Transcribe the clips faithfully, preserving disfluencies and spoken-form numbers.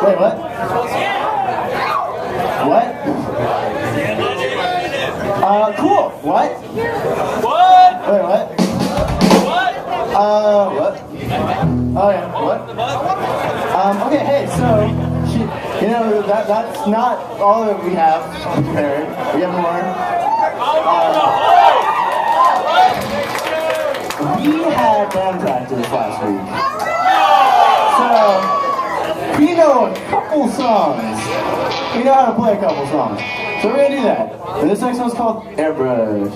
Wait, what? What? Uh, cool. What? What? Wait, what? What? Uh, what? Oh yeah, what? Um, okay, hey, so, you know, that that's not all that we have prepared. We have more. Um, we had band practice last week. So, we know a couple songs. We know how to play a couple songs. So we're gonna do that. And this next one's called Airbrush.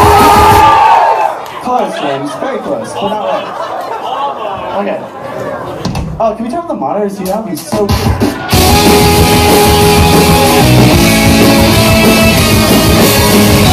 Close, James. Very close, but not right. Okay. Oh, can we turn up the monitors too? That would be so cool. We'll be right back.